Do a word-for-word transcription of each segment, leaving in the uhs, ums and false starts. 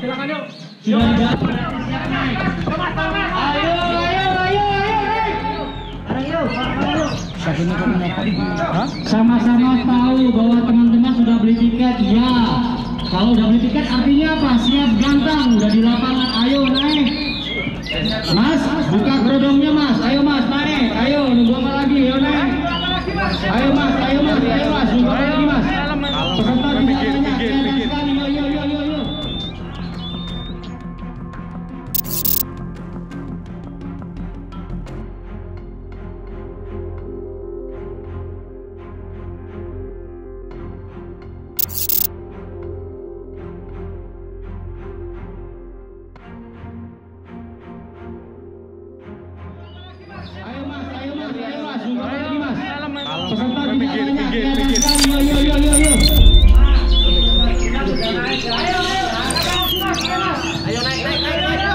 silakan yuk. Sudah dapat. Ayo, ayo, ayo, ayo. Sama-sama tahu bahwa teman-teman sudah beli tiket, ya. Kalau udah beli tiket artinya apa? Siap gantang, udah di lapangan. Ayo naik. Mas, buka kerodongnya mas. Ayo mas, naik. Ayo, nunggu apa lagi? Ayo naik. Ayo mas, ayo mas, ayo mas, nunggu apa lagi mas? Peserta tidak banyak, kelihatan sekali. Yo, yo, yo, yo, yo. Ayo mas, ayo mas, ayo mas, nunggu apa lagi mas? Peserta tidak banyak, kelihatan sekali. Yo, yo, yo, yo, yo. Ayo naik, naik, naik, ayo.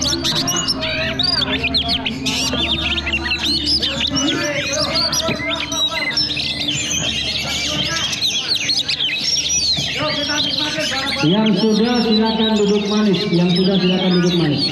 Yang sudah silakan duduk manis. Yang sudah silakan duduk manis.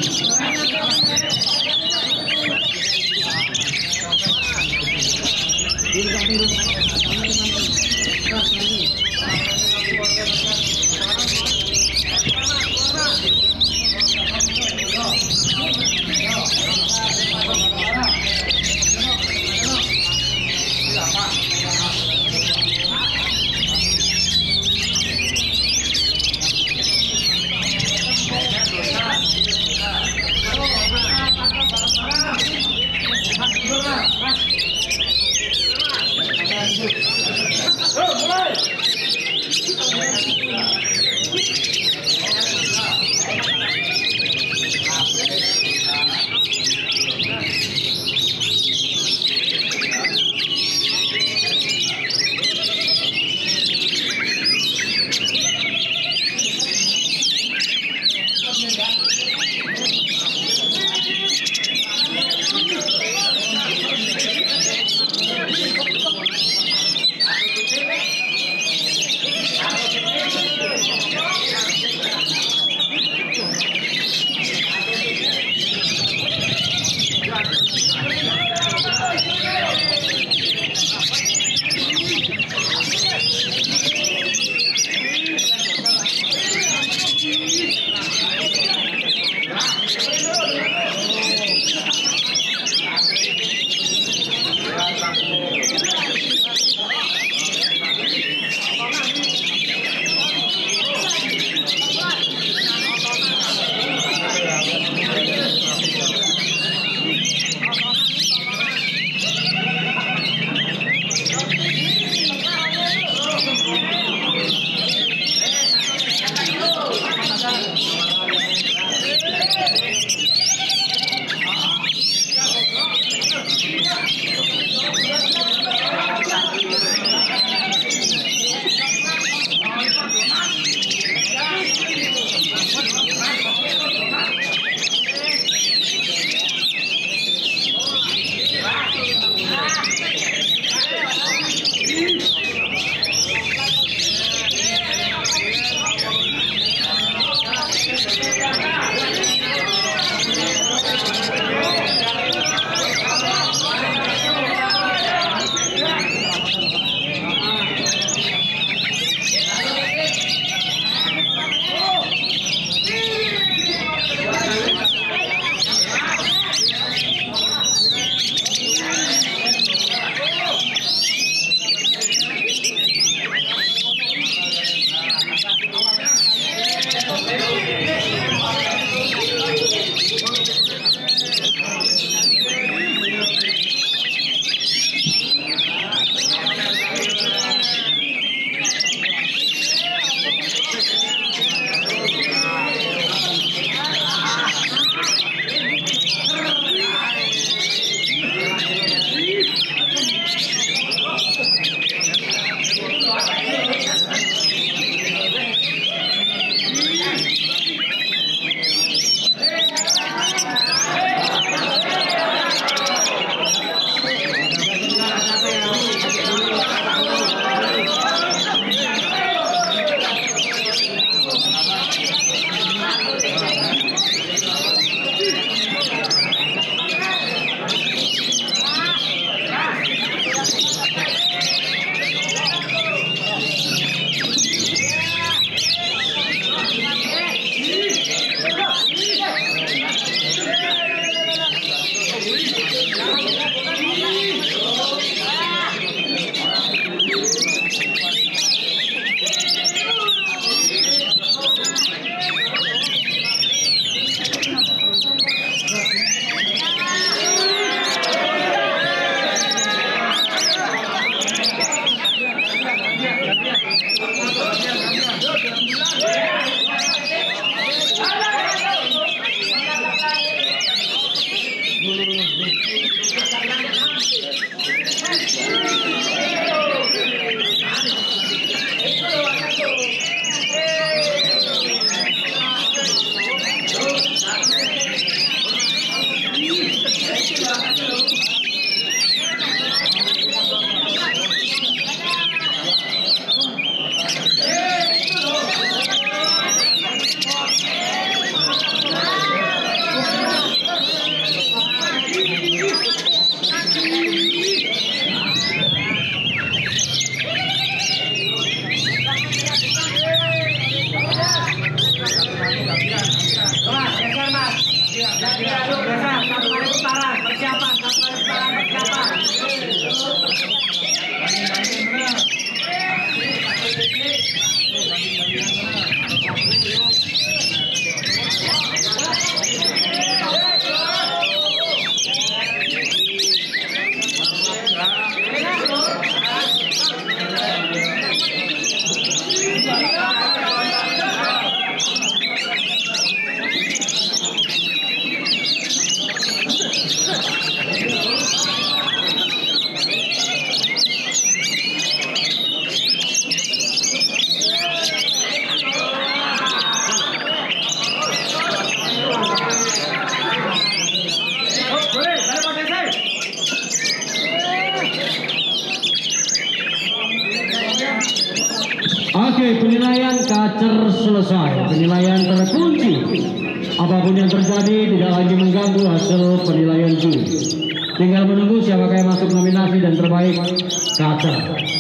Oke, penilaian kacer selesai. Penilaian terkunci. Apapun yang terjadi tidak lagi mengganggu hasil penilaian juri. Tinggal menunggu siapa yang masuk nominasi dan terbaik kacer.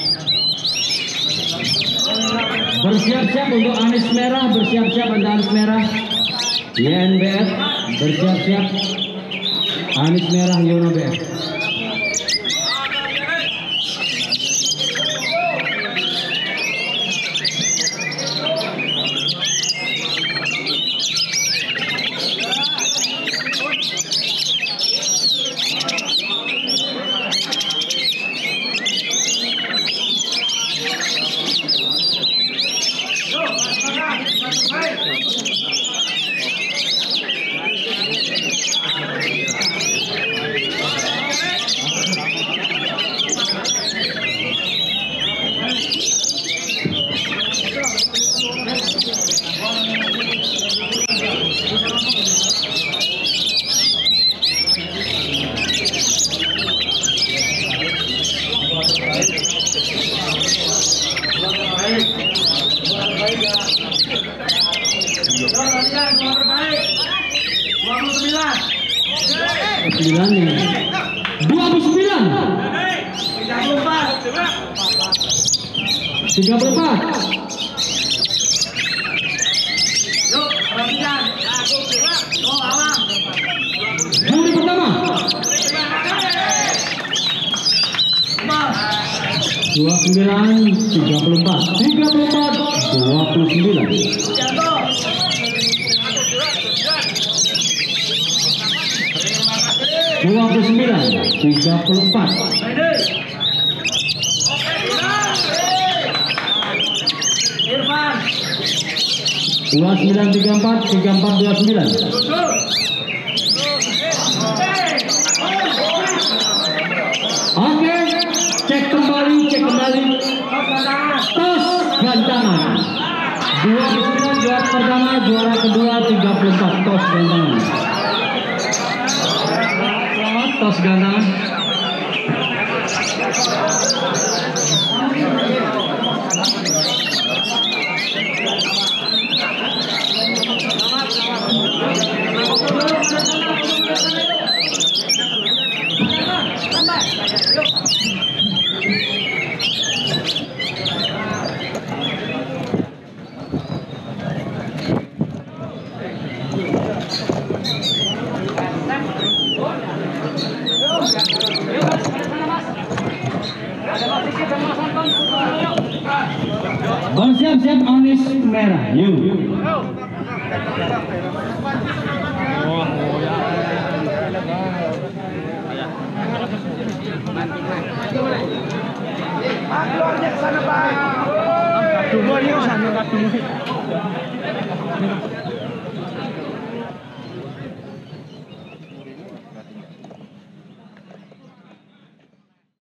Bersiap-siap untuk Anis Merah, bersiap-siap untuk Anis Merah. Y N B F bersiap-siap. Anis Merah Yono B F. sembilan dua puluh sembilan tiga puluh empat juri pertama dua puluh sembilan tiga puluh empat tiga puluh empat dua puluh sembilan dua puluh sembilan tiga puluh empat dua puluh sembilan tiga puluh empat tiga puluh empat dua puluh sembilan. Oke, cek kembali cek kembali tos gantangan dua puluh sembilan juara pertama, juara kedua tiga puluh empat tos gantangan. Tos gantangan. Bersiap-siap Anis Merah, yuk. Keluarnya ke sana, Pak. Keluar ke sana, Pak.